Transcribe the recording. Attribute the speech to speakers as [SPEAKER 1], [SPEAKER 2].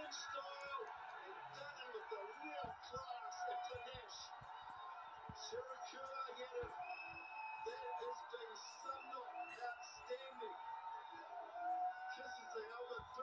[SPEAKER 1] good style and done it with a real class and panache. Shirakura Yeru, that has been somewhat outstanding. Kisses the elbow.